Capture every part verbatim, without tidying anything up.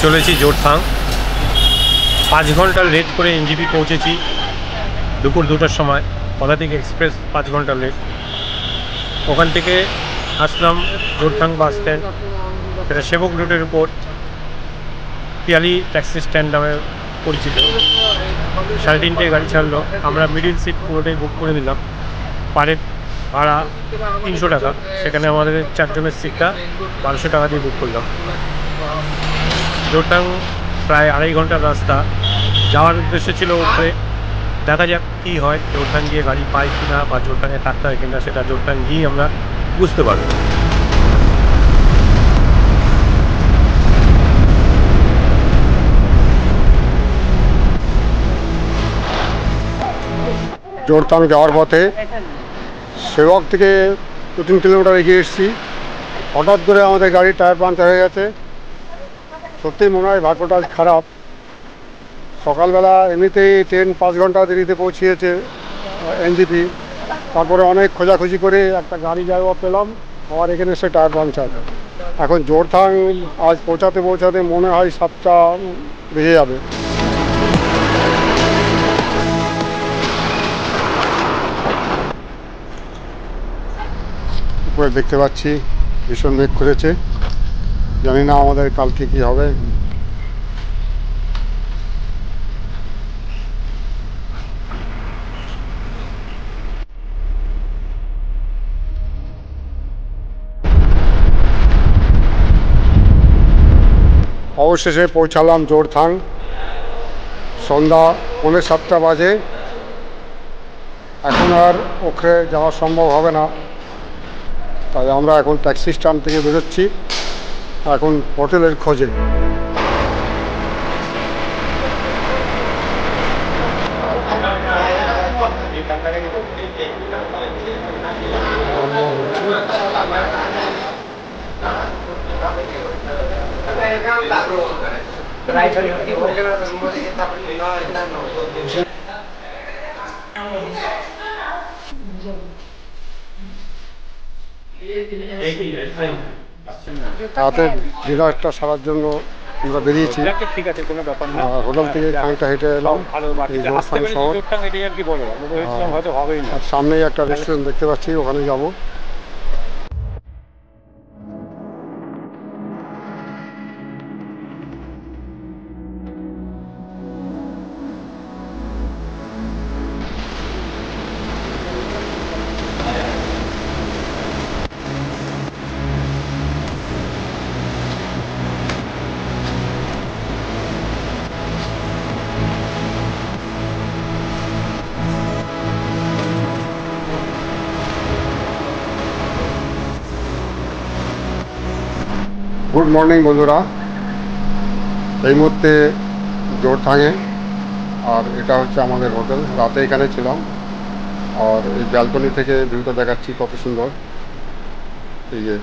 চলেছি জোরথাং। পাঁচ ঘন্টার লেট করে এনজিপি পৌঁছেছি দুপুর দুটার সময়। পদাতিক এক্সপ্রেস পাঁচ ঘন্টা লেট। ওখান থেকে আসলাম জোরথাং বাস স্ট্যান্ড, সেটা সেবক রোডের উপর পিয়ালি ট্যাক্সি স্ট্যান্ড নামে পরিচিত। সাড়ে তিনটে গাড়ি ছাড়লো, আমরা মিডিল সিট পুরোটাই বুক করে দিলাম। পারের ভাড়া তিনশো টাকা, সেখানে আমাদের চারজনের সিটটা বারোশো টাকা দিয়ে বুক করলাম। জোরথাং প্রায় আড়াই ঘন্টার রাস্তা। যাওয়ার উদ্দেশ্য ছিল উপরে, দেখা যাক কী হয়, জোরথাং গিয়ে গাড়ি পাই কিনা বা জোরথাংয়ে থাকতে হয় কিনা, সেটা জোরথাং গিয়ে আমরা বুঝতে পারবো। জোরথাং যাওয়ার পথে সেবক থেকে দু তিন কিলোমিটার এগিয়ে এসেছি, হঠাৎ করে আমাদের গাড়ির টায়ার পাঞ্চার হয়ে গেছে। সত্যিই মনে হয় ভাগ্যটা আজ খারাপ। সকালবেলা এমনিতেই ট্রেন পাঁচ ঘন্টা দেরিতে পৌঁছিয়েছে এনজিপি, তারপরে অনেক খোঁজাখুঁজি করে একটা গাড়ি ড্রাইভার পেলাম, আবার এখানে এসে টায়ার পাঞ্চার। এখন জোরথাং আজ পৌঁছাতে পৌঁছাতে মনে হয় সাতটা বেজে যাবে। উপরে দেখতে পাচ্ছি ভীষণ মেঘ করেছে, জানি না আমাদের কালকে কি হবে। অবশেষে পৌঁছালাম জোরথাং। সন্ধ্যা পৌনে সাতটা বাজে। এখন আর ওখানে যাওয়া সম্ভব হবে না, তাই আমরা এখন ট্যাক্সি স্ট্যান্ড থেকে বেরোচ্ছি এখন হোটেলের খোঁজে। রাতের ডিনারটা সারার জন্য আমরা বেরিয়েছি। ঠিক আছে, কোনো ব্যাপার না। হোটেল থেকে খানিকটা হেঁটে এলাম এই জোরথাং শহর। আর সামনেই একটা রেস্টুরেন্ট দেখতে পাচ্ছি, ওখানে যাবো। গুড মর্নিং বন্ধুরা, এই মুহূর্তে জোরথাংয়ে, আর এটা হচ্ছে আমাদের হোটেল। রাতে এখানে ছিলাম, আর এই ব্যালকনি থেকে ভিউটা দেখাচ্ছি কত সুন্দর। এই যে,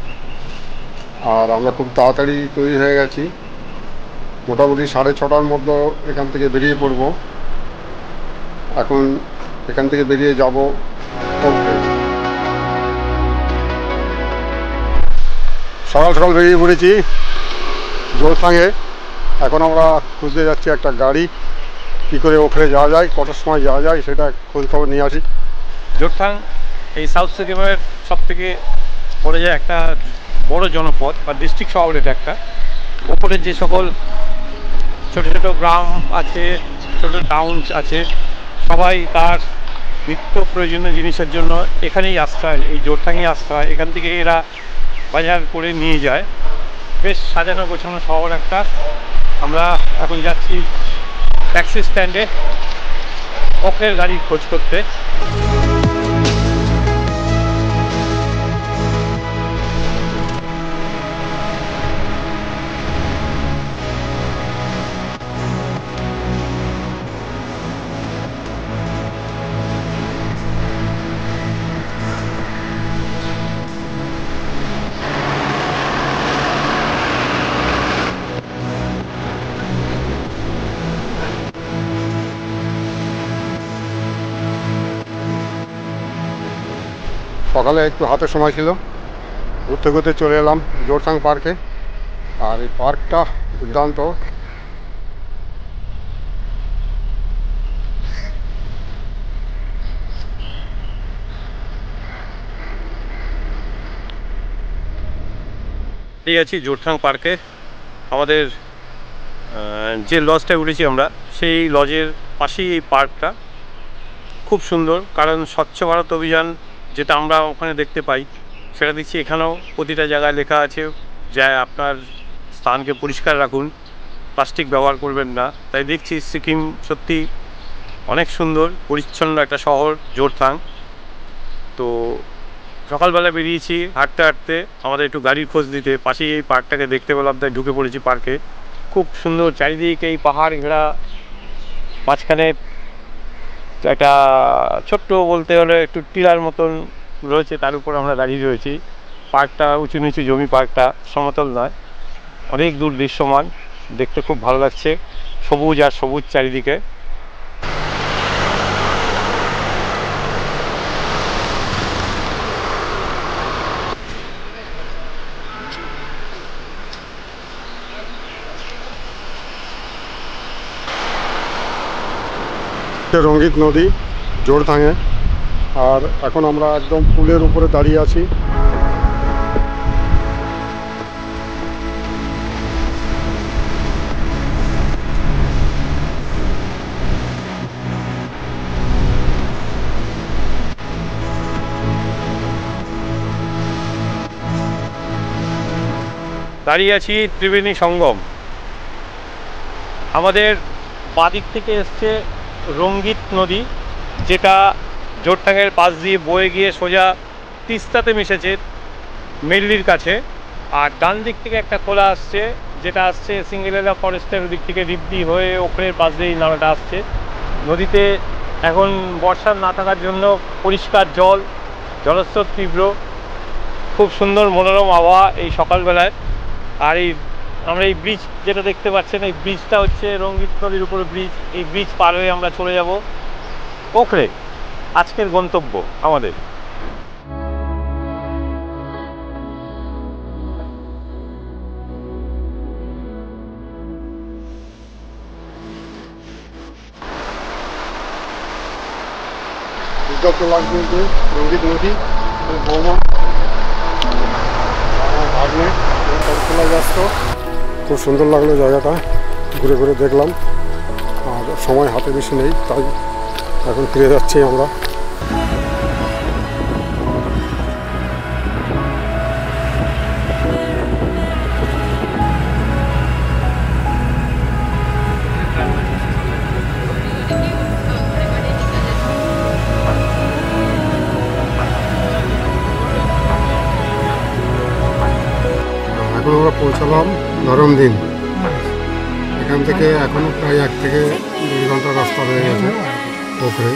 আর আমরা খুব তাড়াতাড়ি তৈরি হয়ে গেছি, মোটামুটি সাড়ে ছটার মধ্যে এখান থেকে বেরিয়ে পড়ব। এখন এখান থেকে বেরিয়ে যাব সকাল সকাল বেরিয়ে পড়েছি জোরথাংয়ে। এখন আমরা খুঁজতে যাচ্ছি একটা গাড়ি, কী করে ওখানে যাওয়া যায়, কটার সময় যাওয়া যায়, সেটা খোঁজ খবর নিয়ে আসি। জোরথাং এই সাউথ সিকিমের সব থেকে পড়ে যায় একটা বড় জনপদ বা ডিস্ট্রিক্ট শহর। এটা একটা ওপরে যে সকল ছোটো ছোটো গ্রাম আছে, ছোটো টাউন আছে, সবাই তার নিত্য প্রয়োজনীয় জিনিসের জন্য এখানেই আসতে হয়, এই জোরথাংয়ে আসতে হয়। এখান থেকে এরা বাজার করে নিয়ে যায়। বেশ সাজানো গোছানো শহর একটা। আমরা এখন যাচ্ছি ট্যাক্সি স্ট্যান্ডে ওখের গাড়ির খোঁজ করতে। সকালে একটু হাতে সময় ছিল, ঘুরতে ঘুরতে চলে এলাম জোরথাং পার্কে। আর এই পার্কটা দুর্দান্ত। এই আছি জোরথাং পার্কে। আমাদের যে লজটা উঠেছি আমরা সেই লজের পাশেই এই পার্কটা, খুব সুন্দর। কারণ স্বচ্ছ ভারত অভিযান যেটা আমরা ওখানে দেখতে পাই সেটা দেখছি এখানেও প্রতিটা জায়গায় লেখা আছে যে আপনার স্থানকে পরিষ্কার রাখুন, প্লাস্টিক ব্যবহার করবেন না। তাই দেখছি সিকিম সত্যি অনেক সুন্দর পরিচ্ছন্ন একটা শহর জোরথাং। তো সকালবেলা বেরিয়েছি হাঁটতে হাঁটতে আমাদের একটু গাড়ির খোঁজ দিতে, পাশেই এই পার্কটাকে দেখতে পেলাম, তাই ঢুকে পড়েছি পার্কে। খুব সুন্দর চারিদিকে এই পাহাড় ঘেরা, মাঝখানে একটা ছোট্ট বলতে হলে একটু টিলার মতন রয়েছে, তার উপর আমরা দাঁড়িয়ে রয়েছি। পার্কটা উঁচু নিচু জমি, পার্কটা সমতল নয়, অনেক দূর দৃশ্যমান, দেখতে খুব ভালো লাগছে, সবুজ আর সবুজ চারিদিকে। রঙ্গিত নদী জোরথাঙে, আর এখন আমরা একদম পুলের উপরে দাঁড়িয়ে আছি। দাঁড়িয়ে আছি ত্রিবেণী সঙ্গম। আমাদের বাদিক থেকে এসছে রঙ্গিত নদী, যেটা জোরথাঙের পাশ দিয়ে বয়ে গিয়ে সোজা তিস্তাতে মিশেছে মেল্লির কাছে। আর ডান দিক থেকে একটা খোলা আসছে, যেটা আসছে সিঙ্গেলেলা ফরেস্টের দিক থেকে রিবদি হয়ে ওখরের পাশ দিয়ে এই নালাটা আসছে। নদীতে এখন বর্ষা না থাকার জন্য পরিষ্কার জল, জলস্রোত তীব্র, খুব সুন্দর মনোরম আবহাওয়া এই সকালবেলায়। আর এই আমরা এই ব্রিজ যেটা দেখতে পাচ্ছেন, এই ব্রিজটা হচ্ছে রঙ্গিত নদীর উপরে ব্রিজ। এই ব্রিজ পার হয়ে আমরা চলে যাব ওখরে, আজকের গন্তব্য আমাদের। দুর্দান্ত লাগবে যে রঙ্গিত নদী, বৌমা ভাগ্নে খোলা ব্যস্ত। খুব সুন্দর লাগলো জায়গাটা, ঘুরে ঘুরে দেখলাম। আর সময় হাতে বেশি নেই, তাই এখন ফিরে যাচ্ছি আমরা। এখন আমরা পৌঁছালাম ধরমদিন। এখান থেকে এখনও প্রায় এক থেকে দুই ঘন্টার রাস্তা রয়ে গেছে ওপরে।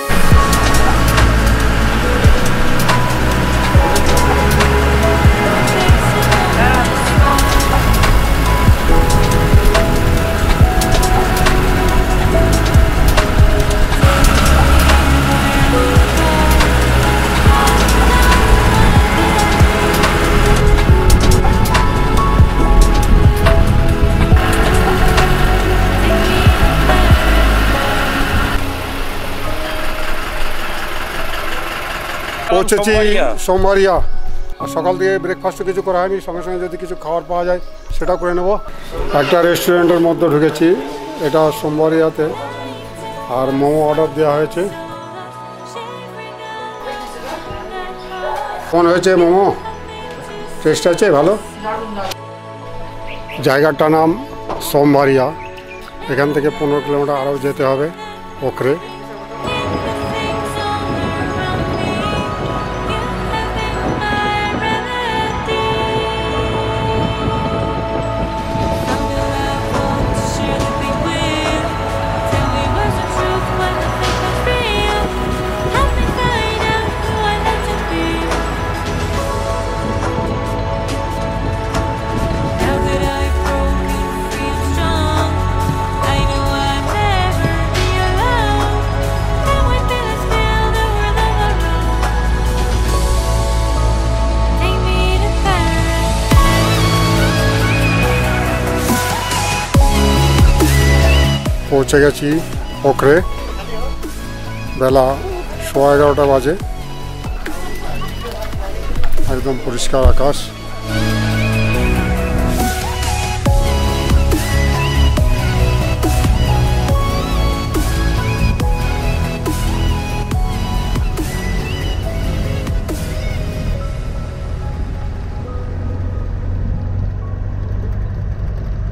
পৌঁছেছি সোমবারিয়া। আর সকাল থেকে ব্রেকফাস্টও কিছু করা হয়নি, সঙ্গে সঙ্গে যদি কিছু খাবার পাওয়া যায় সেটা করে নেব। একটা রেস্টুরেন্টের মধ্যে ঢুকেছি, এটা সোমবারিয়াতে, আর মোমো অর্ডার দেওয়া হয়েছে। কেমন হয়েছে মোমো? টেস্ট আছে ভালো? জায়গাটার নাম সোমবারিয়া। এখান থেকে পনেরো কিলোমিটার আরও যেতে হবে ওখরে। পৌঁছে গেছি পোখরে, বেলা সোয়া এগারোটা বাজে, একদম পরিষ্কার আকাশ।